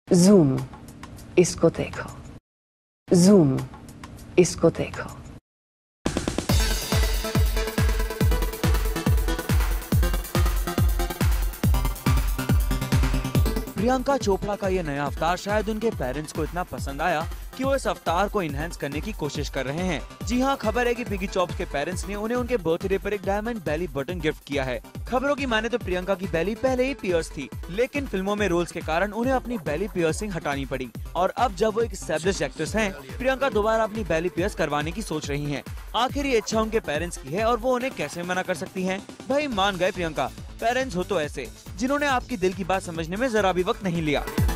Zoom, discoteca. Zoom, discoteca. Priyanka Chopra का ये नया अवतार शायद उनके पेरेंट्स को इतना पसंद आया कि वो इस अवतार को इनहेंस करने की कोशिश कर रहे हैं। जी हाँ, खबर है कि पिगी चॉप्स के पेरेंट्स ने उन्हें उनके बर्थडे पर एक डायमंड बेली बटन गिफ्ट किया है। खबरों की माने तो प्रियंका की बेली पहले ही पियर्स थी, लेकिन फिल्मों में रोल्स के कारण उन्हें अपनी बेली पियर्सिंग हटानी पड़ी। और अब जब वो एक एस्टैब्लिश्ड एक्ट्रेस हैं, प्रियंका दोबारा अपनी बेली पियर्स करवाने की सोच रही हैं। आखिर ये इच्छा उनके पेरेंट्स की है और वो उन्हें कैसे मना कर सकती हैं? भाई मान गए प्रियंका, पेरेंट्स हो तो ऐसे, जिन्होंने आपकी दिल की बात समझने में जरा भी वक्त नहीं लिया।